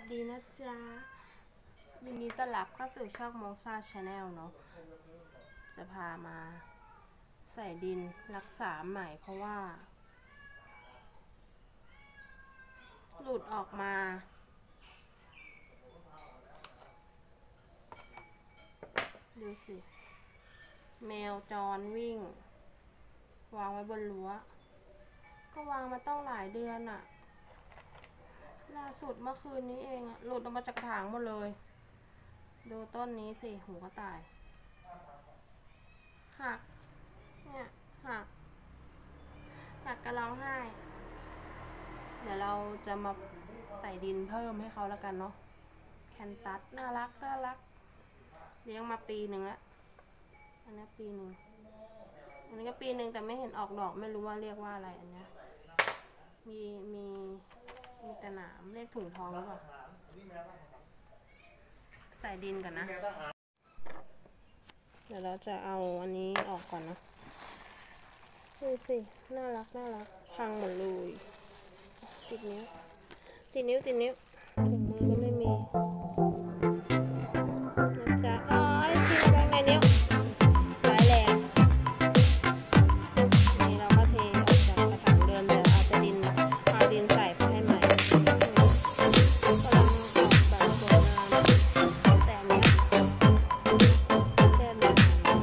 ดีนะจ๊ะยินดีต้อนรับเข้าสู่ช่องโมซาชาแนลเนาะจะพามาใส่ดินรักษาใหม่เพราะว่าหลุดออกมาดูสิแมวจรวิ่งวางไว้บนรั้วก็วางมาต้องหลายเดือนอะล่าสุดเมื่อคืนนี้เองอะหลุดออกมาจากกระถางหมดเลยดูต้นนี้สิหูกระต่ายหักเนี่ยหักกระร้องไห้เดี๋ยวเราจะมาใส่ดินเพิ่มให้เขาแล้วกันเนาะแคนตัสน่ารักเลี้ยงมาปีหนึ่งแล้วอันนี้ปีหนึ่งอันนี้ก็ปีหนึ่งแต่ไม่เห็นออกดอกไม่รู้ว่าเรียกว่าอะไรอันนี้มีแต่หนามเรียกถุงทองหรือเปล่าใส่ดินกันนะเดี๋ยวเราจะเอาอันนี้ออกก่อนนะดูสิน่ารักพังหมดเลยติดนิ้วถุงมือก็ไม่มีนะจ๊ะอ๋อทิ้งไว้ในนิ้วร้ายแรงนี่เราก็เทออกจากกระถางเดิมเดี๋ยวเอาดินใส่ไปให้ใหม่กำลังออกแบบสวยงามแต่เนี้ยแค่นี้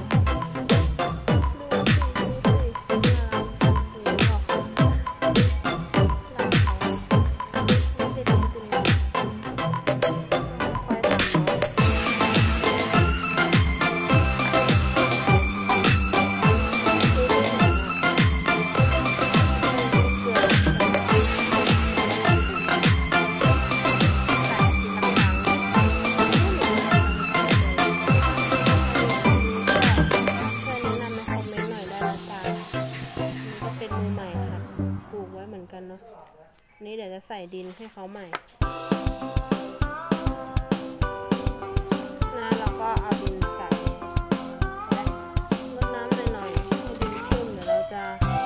นี่เดี๋ยวจะใส่ดินให้เขาใหม่นะแล้วก็เอาดินใส่และรดน้ำหน่อยๆให้ดินชุ่มเดี๋ยวเราจะ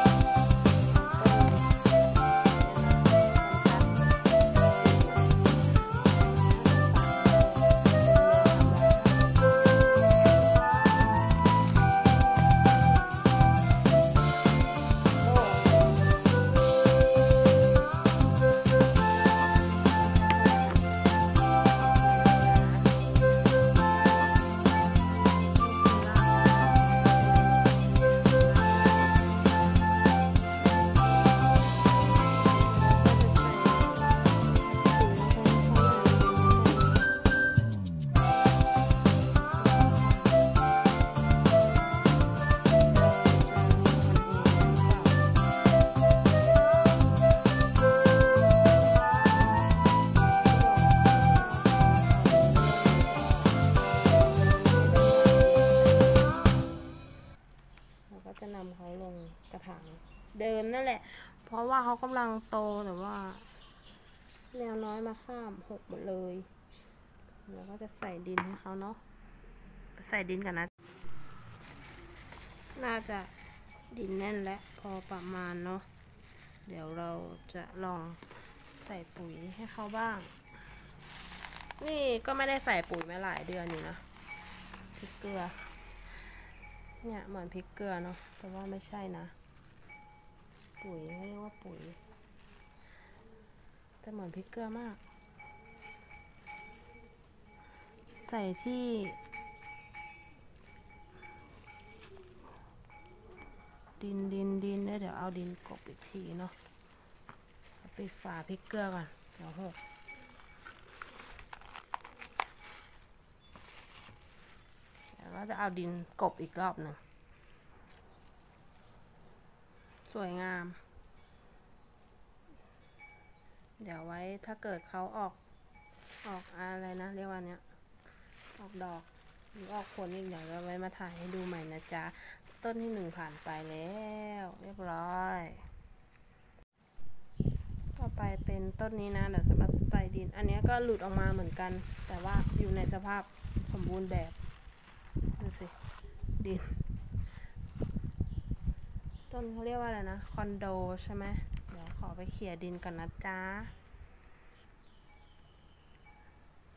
จะนำเขาลงกระถางเดิมนั่นแหละเพราะว่าเขากำลังโตแต่ว่าแมวน้อยมาข้ามหกหมดเลยแล้วก็จะใส่ดินให้เขาเนาะใส่ดินกันนะน่าจะดินแน่นและพอประมาณเนาะเดี๋ยวเราจะลองใส่ปุ๋ยให้เขาบ้างนี่ก็ไม่ได้ใส่ปุ๋ยมาหลายเดือนอยู่นะพริกเกลือเนี่ยเหมือนพริกเกลือเนาะแต่ว่าไม่ใช่นะปุ๋ยเรียกว่าปุ๋ยแต่เหมือนพริกเกลือมากใส่ที่ดินแล้วเดี๋ยวเอาดินกบอีกทีเนาะปิดฝาพริกเกลือก่อนเดี๋ยวหกแล้วจะเอาดินกบอีกรอบหนึ่งสวยงามเดี๋ยวไว้ถ้าเกิดเขาออกอะไรนะเรียกว่าเนี้ยออกดอกหรือออกผลอีกเดี๋ยวเราไว้มาถ่ายให้ดูใหม่นะจ๊ะต้นที่1ผ่านไปแล้วเรียบร้อยต่อไปเป็นต้นนี้นะเดี๋ยวจะมาใส่ดินอันนี้ก็หลุดออกมาเหมือนกันแต่ว่าอยู่ในสภาพสมบูรณ์แบบดูสิดินต้นเขาเรียกว่าอะไรนะคอนโดใช่ไหมเดี๋ยวขอไปเขี่ยดินกันนะจ๊ะ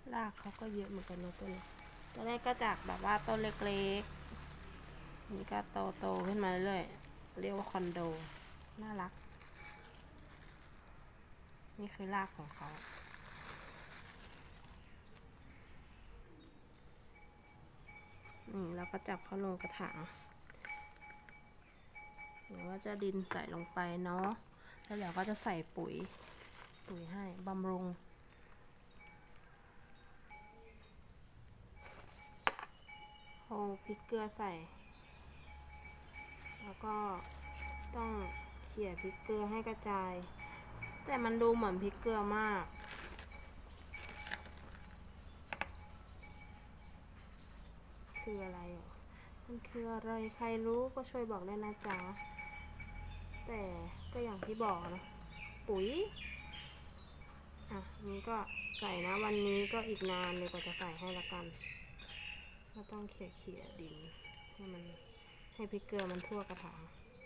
รากเขาก็เยอะเหมือนกันนะต้นตอนแรกก็จากแบบว่าต้นเล็กๆนี่ก็โตขึ้นมาเรื่อยเรียกว่าคอนโดน่ารักนี่คือรากของเขาเราก็จับเขาลงกระถางเดี๋ยวว่าจะดินใส่ลงไปเนาะแล้วเดี๋ยวก็จะใส่ปุ๋ยให้บำรุงเอาพริกเกลือใส่แล้วก็ต้องเขี่ยพริกเกลือให้กระจายแต่มันดูเหมือนพริกเกลือมากคืออะไรมันคืออะไรใครรู้ก็ช่วยบอกได้นะจ๊ะแต่ก็อย่างที่บอกนะปุ๋ยนี่ก็ใส่นะวันนี้ก็อีกนานเลยกว่าจะใส่ให้ละกันก็ต้องเขี่ยดินให้พริกเกลือมันทั่วกระถาง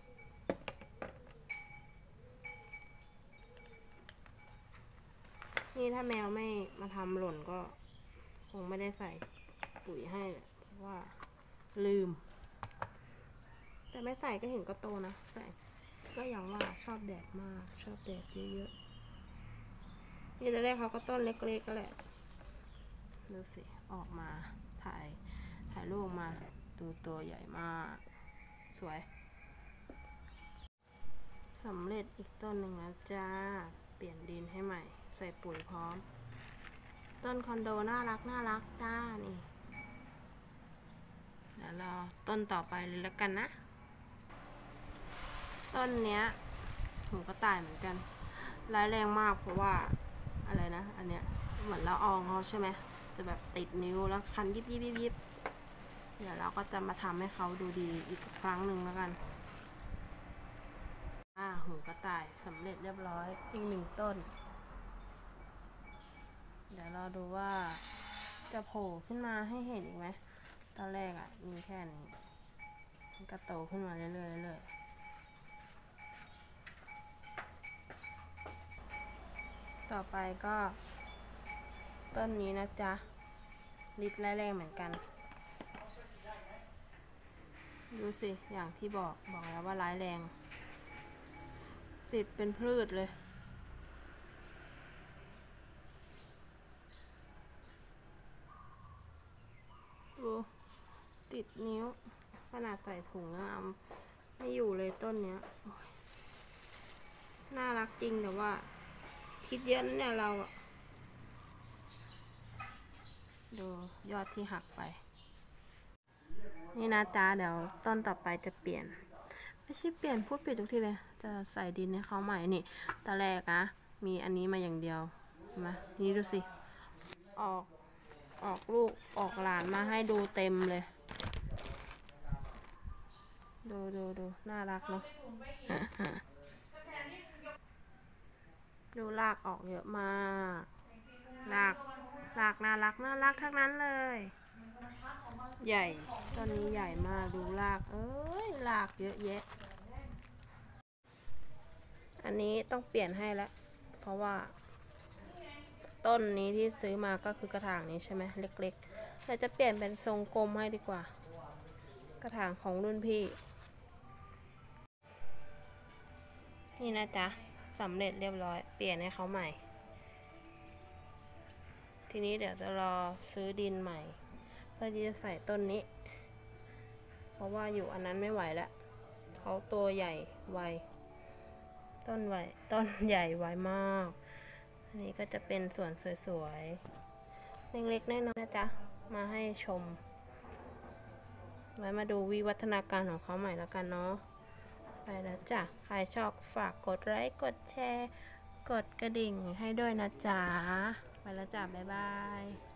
นี่ถ้าแมวไม่มาทำหล่นก็คงไม่ได้ใส่ปุ๋ยให้เพราะว่าลืมแต่ไม่ใส่ก็เห็นก็โตนะใส่ก็อย่างว่าชอบแดดมากชอบแดดเยอะๆนี่ตอนแรกเขาก็ต้นเล็กๆก็แหละดูสิออกมาถ่ายรูปมาดูตัวใหญ่มากสวยสำเร็จอีกต้นหนึ่งแล้วจ้าเปลี่ยนดินให้ใหม่ใส่ปุ๋ยพร้อมต้นคอนโดน่ารักจ้านี่เดี๋ยวรอต้นต่อไปเลยแล้วกันนะต้นเนี้ยหูกระต่ายเหมือนกันร้ายแรงมากเพราะว่าอะไรนะอันเนี้ยเหมือนละอองเขาใช่ไหมจะแบบติดนิ้วแล้วคันยิบเดี๋ยวเราก็จะมาทำให้เขาดูดีอีกครั้งหนึ่งแล้วกันหูกระต่ายสำเร็จเรียบร้อยอีกหนึ่งต้นเดี๋ยวเราดูว่าจะโผล่ขึ้นมาให้เห็นอีกไหมตอนแรกมีแค่นี้มันก็โตขึ้นมาเรื่อยต่อไปก็ต้นนี้นะจ๊ะฤทธิ์ร้ายแรงเหมือนกันดูสิอย่างที่บอกแล้วว่าร้ายแรงติดเป็นพืชเลยดูติดนิ้วขนาดใส่ถุงยังไม่อยู่เลยต้นเนี้ยน่ารักจริงแต่ว่าคิดเยอะนะเนี่ยเราดูยอดที่หักไปนี่นะจ๊ะเดี๋ยวต้นต่อไปจะเปลี่ยนไม่ใช่เปลี่ยนพูดผิดทุกทีเลยจะใส่ดินให้เขาใหม่นี่ตอนแรกมีอันนี้มาอย่างเดียวเห็นไหมนี่ดูสิออกลูกออกหลานมาให้ดูเต็มเลยดูน่ารักเนาะ ดูรากออกเยอะมากรากน่ารักทั้งนั้นเลยใหญ่ต้นนี้ใหญ่มากดูรากรากเยอะแยะอันนี้ต้องเปลี่ยนให้แล้วเพราะว่าต้นนี้ที่ซื้อมาก็คือกระถางนี้ใช่ไหมเล็กๆเราจะเปลี่ยนเป็นทรงกลมให้ดีกว่ากระถางของรุ่นพี่นี่นะจ๊ะสำเร็จเรียบร้อยเปลี่ยนให้เขาใหม่ทีนี้เดี๋ยวจะรอซื้อดินใหม่เพื่อที่จะใส่ต้นนี้เพราะว่าอยู่อันนั้นไม่ไหวแล้วเขาตัวใหญ่ไวต้นใหญ่ไวมากอันนี้ก็จะเป็นส่วนสวยๆเล็กๆน้อยๆนะจ๊ะมาให้ชมไว้มาดูวิวัฒนาการของเขาใหม่แล้วกันเนาะไปแล้วจ้ะใครชอบฝากกดไลค์กดแชร์กดกระดิ่งให้ด้วยนะจ๊ะไปแล้วจ้ะบ๊ายบาย